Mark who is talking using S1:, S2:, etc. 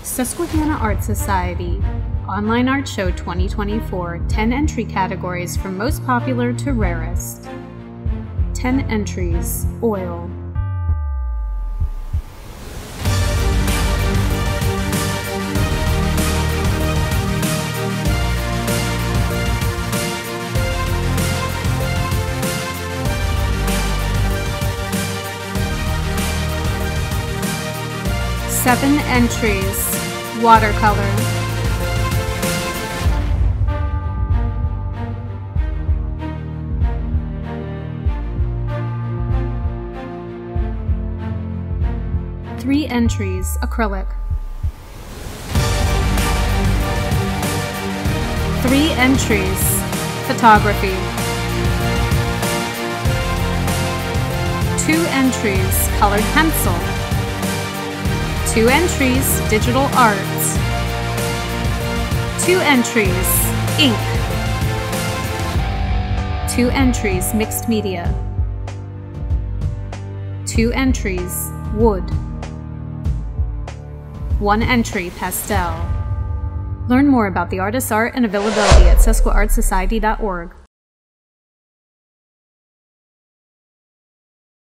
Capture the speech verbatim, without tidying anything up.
S1: Susquehanna Art Society Online Art Show twenty twenty-four, ten entry categories from most popular to rarest. ten entries, oil. seven entries, watercolor. three entries, acrylic. three entries, photography. two entries, colored pencil. two entries, digital art. two entries, ink. two entries, mixed media. two entries, wood. one entry, pastel. Learn more about the artist's art and availability at susquehanna art society dot org.